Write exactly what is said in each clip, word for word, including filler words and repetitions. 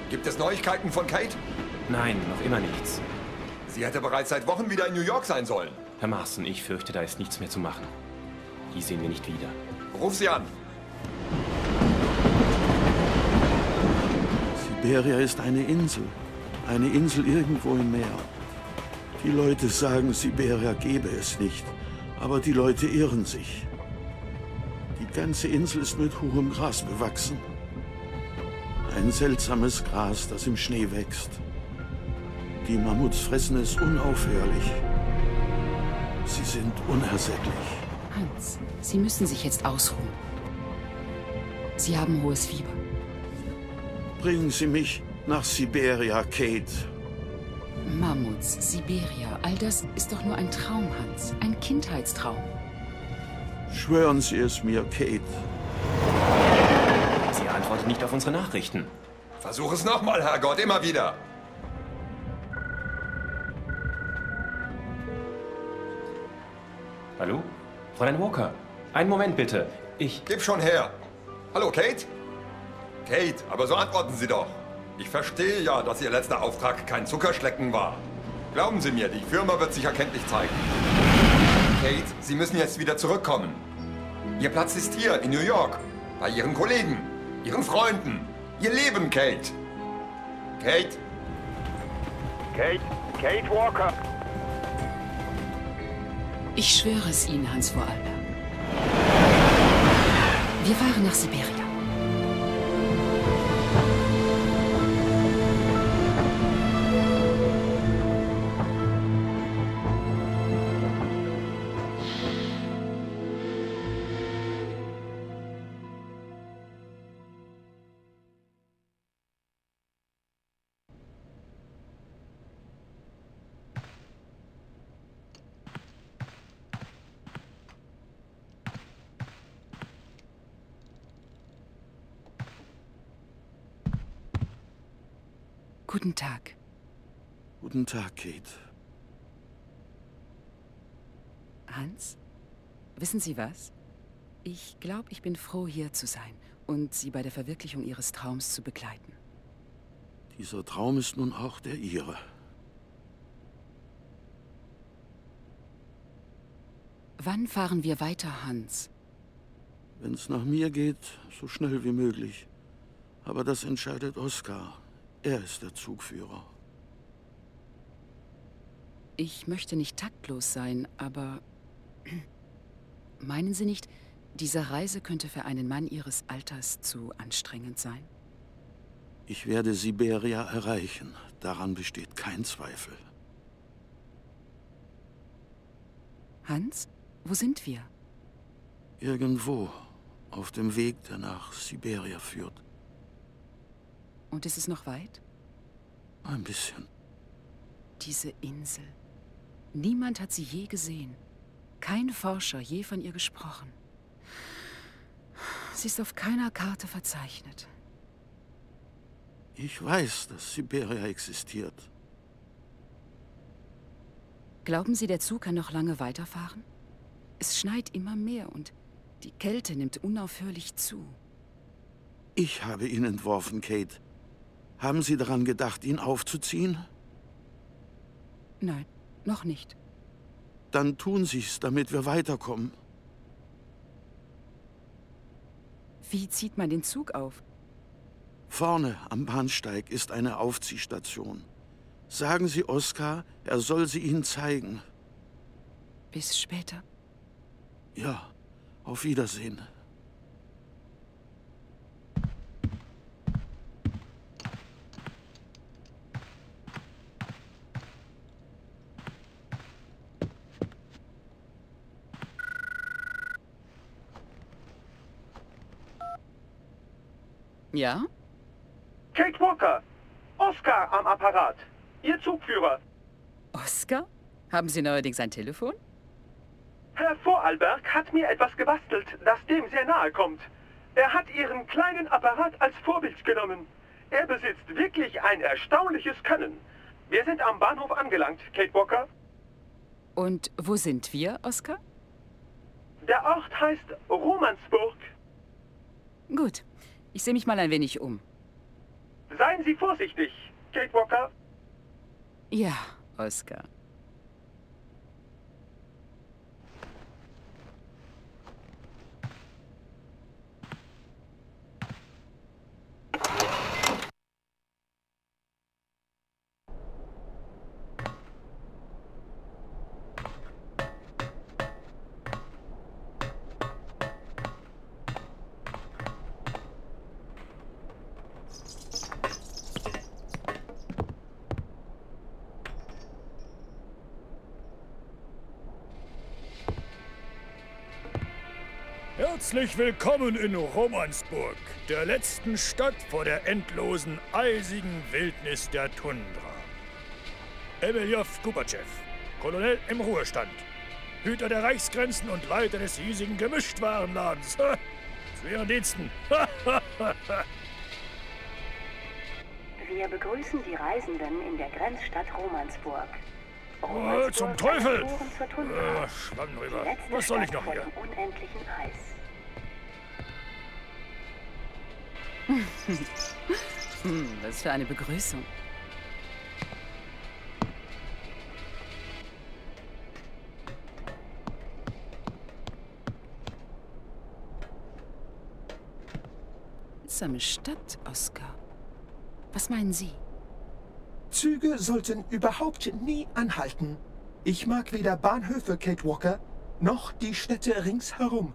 Gibt es Neuigkeiten von Kate? Nein, noch immer nichts. Sie hätte bereits seit Wochen wieder in New York sein sollen. Herr Marston, ich fürchte, da ist nichts mehr zu machen. Die sehen wir nicht wieder. Ruf sie an. Siberia ist eine Insel. Eine Insel irgendwo im Meer. Die Leute sagen, Siberia gebe es nicht. Aber die Leute irren sich. Die ganze Insel ist mit hohem Gras bewachsen. Ein seltsames Gras, das im Schnee wächst. Die Mammuts fressen es unaufhörlich. Sie sind unersättlich. Hans, Sie müssen sich jetzt ausruhen. Sie haben hohes Fieber. Bringen Sie mich nach Siberia, Kate. Mammuts, Siberia, all das ist doch nur ein Traum, Hans. Ein Kindheitstraum. Schwören Sie es mir, Kate. Sie antwortet nicht auf unsere Nachrichten. Versuch es nochmal, Herrgott, immer wieder. Hallo? Fräulein Walker, einen Moment bitte. Ich... Gib schon her. Hallo, Kate? Kate, aber so antworten Sie doch. Ich verstehe ja, dass Ihr letzter Auftrag kein Zuckerschlecken war. Glauben Sie mir, die Firma wird sich erkenntlich zeigen. Kate, Sie müssen jetzt wieder zurückkommen. Ihr Platz ist hier, in New York. Bei Ihren Kollegen, Ihren Freunden. Ihr Leben, Kate. Kate? Kate? Kate Walker? Ich schwöre es Ihnen, Hans Vorarlberg. Wir fahren nach Siberia. Guten Tag. Guten Tag, Kate. Hans, wissen Sie was? Ich glaube, ich bin froh, hier zu sein und Sie bei der Verwirklichung Ihres Traums zu begleiten. Dieser Traum ist nun auch der Ihre. Wann fahren wir weiter, Hans? Wenn es nach mir geht, so schnell wie möglich. Aber das entscheidet Oskar. Er ist der Zugführer. Ich möchte nicht taktlos sein, aber meinen Sie nicht, diese Reise könnte für einen Mann Ihres Alters zu anstrengend sein? Ich werde Siberia erreichen. Daran besteht kein Zweifel. Hans, wo sind wir? Irgendwo auf dem Weg, der nach Siberia führt. Und ist es noch weit? Ein bisschen. Diese Insel. Niemand hat sie je gesehen. Kein Forscher je von ihr gesprochen. Sie ist auf keiner Karte verzeichnet. Ich weiß, dass Siberia existiert. Glauben Sie, der Zug kann noch lange weiterfahren? Es schneit immer mehr und die Kälte nimmt unaufhörlich zu. Ich habe ihn entworfen, Kate. Haben Sie daran gedacht, ihn aufzuziehen? Nein, noch nicht. Dann tun Sie's, damit wir weiterkommen. Wie zieht man den Zug auf? Vorne am Bahnsteig ist eine Aufziehstation. Sagen Sie Oskar, er soll sie Ihnen zeigen. Bis später. Ja, auf Wiedersehen. Ja? Kate Walker! Oskar am Apparat. Ihr Zugführer. Oskar? Haben Sie neuerdings ein Telefon? Herr Vorarlberg hat mir etwas gebastelt, das dem sehr nahe kommt. Er hat Ihren kleinen Apparat als Vorbild genommen. Er besitzt wirklich ein erstaunliches Können. Wir sind am Bahnhof angelangt, Kate Walker. Und wo sind wir, Oskar? Der Ort heißt Romansburg. Gut. Ich sehe mich mal ein wenig um. Seien Sie vorsichtig, Kate Walker. Ja, Oscar. Herzlich willkommen in Romansburg, der letzten Stadt vor der endlosen, eisigen Wildnis der Tundra. Emeljow Kupacev, Kolonel im Ruhestand, Hüter der Reichsgrenzen und Leiter des hiesigen Gemischtwarenladens. Zu Ihren Diensten. Wir begrüßen die Reisenden in der Grenzstadt Romansburg. Oh, zum Teufel! Zur Tundra. Äh, Schwamm Die rüber. letzte Was soll ich Stadt noch vor hier? dem unendlichen Eis. Hm, was für eine Begrüßung. Seltsame Stadt, Oscar. Was meinen Sie? Züge sollten überhaupt nie anhalten. Ich mag weder Bahnhöfe, Kate Walker, noch die Städte ringsherum.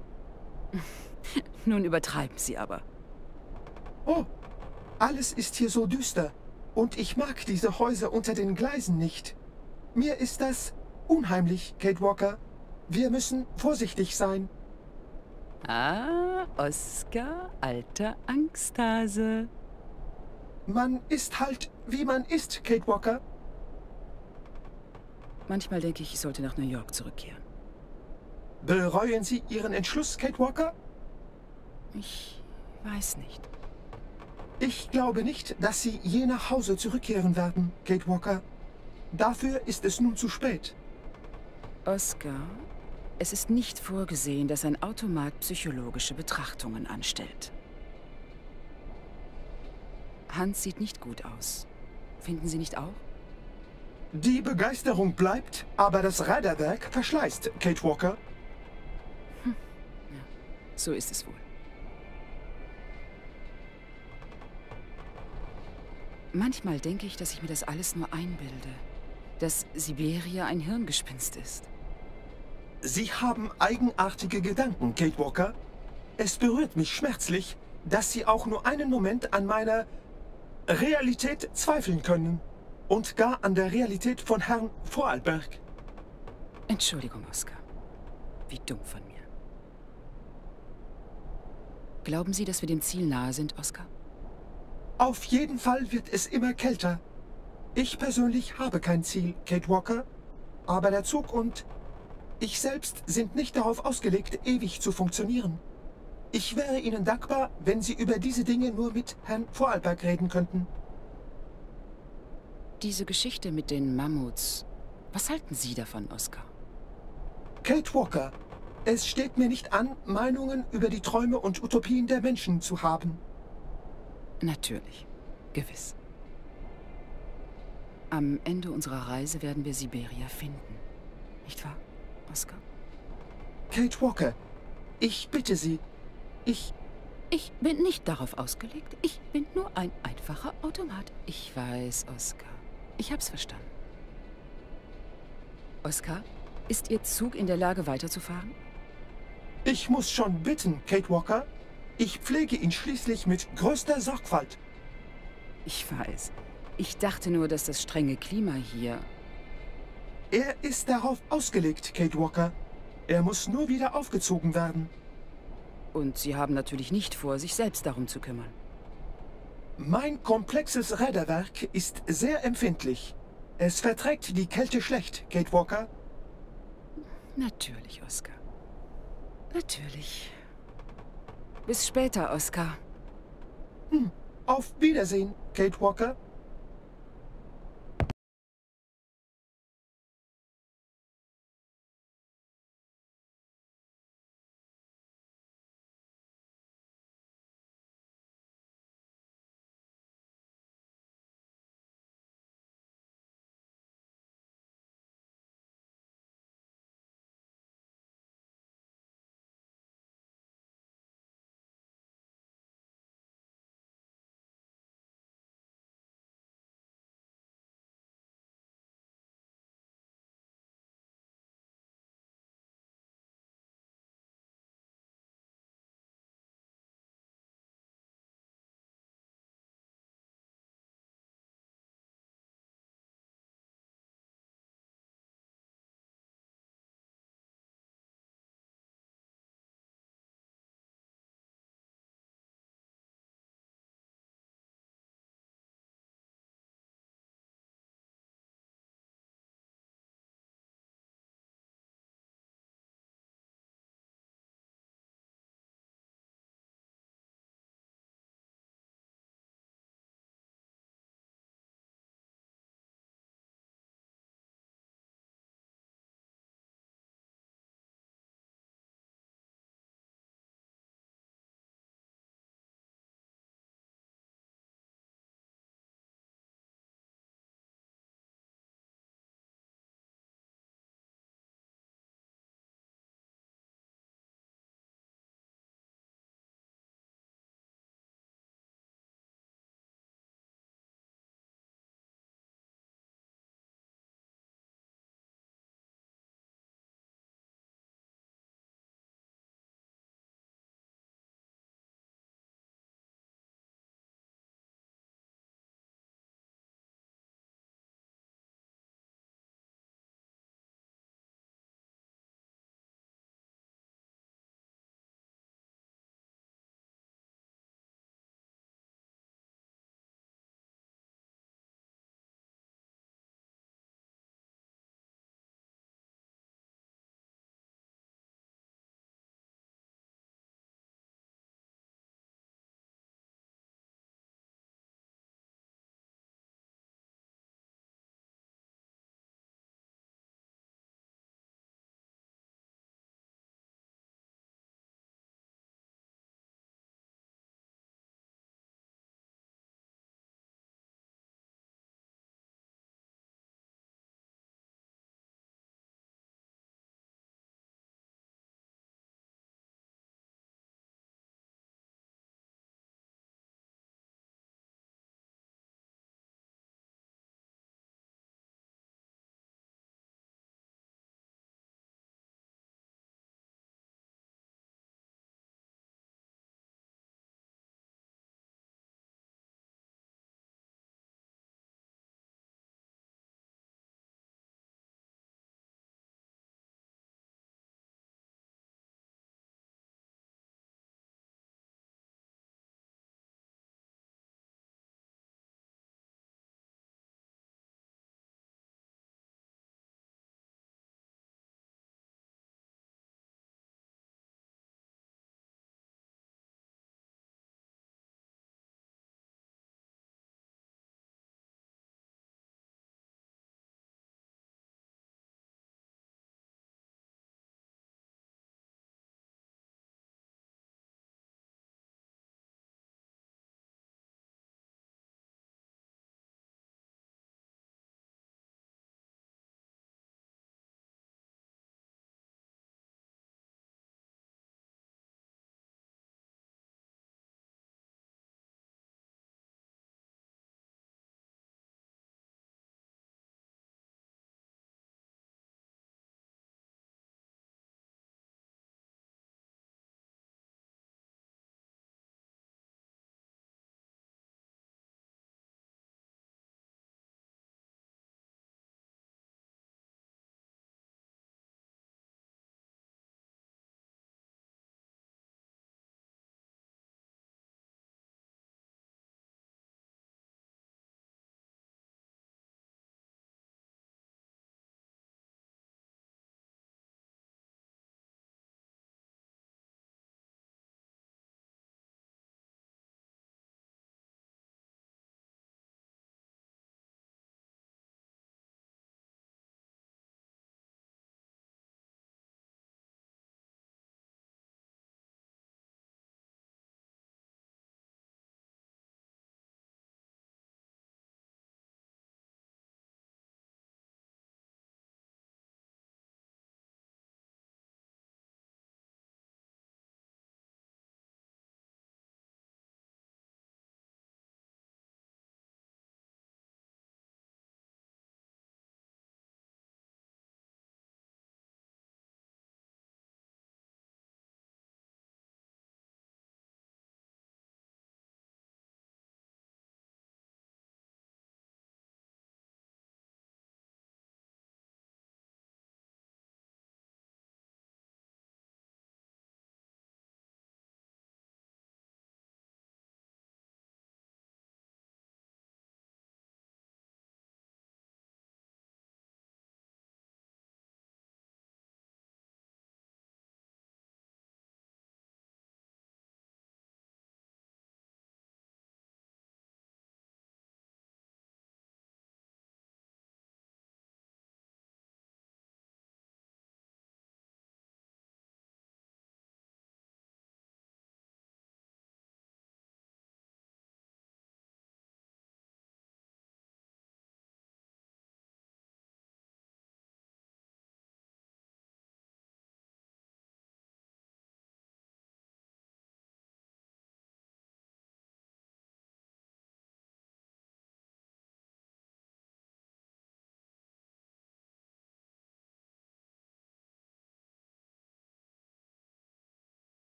Nun übertreiben Sie aber. Oh, alles ist hier so düster. Und ich mag diese Häuser unter den Gleisen nicht. Mir ist das unheimlich, Kate Walker. Wir müssen vorsichtig sein. Ah, Oscar, alter Angsthase. Man ist halt, wie man ist, Kate Walker. Manchmal denke ich, ich sollte nach New York zurückkehren. Bereuen Sie Ihren Entschluss, Kate Walker? Ich weiß nicht. Ich glaube nicht, dass Sie je nach Hause zurückkehren werden, Kate Walker. Dafür ist es nun zu spät. Oscar, es ist nicht vorgesehen, dass ein Automat psychologische Betrachtungen anstellt. Hans sieht nicht gut aus. Finden Sie nicht auch? Die Begeisterung bleibt, aber das Räderwerk verschleißt, Kate Walker. Hm. Ja, so ist es wohl. Manchmal denke ich, dass ich mir das alles nur einbilde. Dass Siberia ein Hirngespinst ist. Sie haben eigenartige Gedanken, Kate Walker. Es berührt mich schmerzlich, dass Sie auch nur einen Moment an meiner Realität zweifeln können. Und gar an der Realität von Herrn Vorarlberg. Entschuldigung, Oscar. Wie dumm von mir. Glauben Sie, dass wir dem Ziel nahe sind, Oscar? Auf jeden Fall wird es immer kälter. Ich persönlich habe kein Ziel, Kate Walker. Aber der Zug und ich selbst sind nicht darauf ausgelegt, ewig zu funktionieren. Ich wäre Ihnen dankbar, wenn Sie über diese Dinge nur mit Herrn Vorarlberg reden könnten. Diese Geschichte mit den Mammuts. Was halten Sie davon, Oscar? Kate Walker, es steht mir nicht an, Meinungen über die Träume und Utopien der Menschen zu haben. Natürlich. Gewiss. Am Ende unserer Reise werden wir Siberia finden. Nicht wahr, Oscar? Kate Walker, ich bitte Sie, ich... Ich bin nicht darauf ausgelegt. Ich bin nur ein einfacher Automat. Ich weiß, Oscar. Ich hab's verstanden. Oscar, ist Ihr Zug in der Lage, weiterzufahren? Ich muss schon bitten, Kate Walker. Ich pflege ihn schließlich mit größter Sorgfalt. Ich weiß. Ich dachte nur, dass das strenge Klima hier... Er ist darauf ausgelegt, Kate Walker. Er muss nur wieder aufgezogen werden. Und Sie haben natürlich nicht vor, sich selbst darum zu kümmern. Mein komplexes Räderwerk ist sehr empfindlich. Es verträgt die Kälte schlecht, Kate Walker. Natürlich, Oscar. Natürlich. Bis später, Oscar. Hm. Auf Wiedersehen, Kate Walker.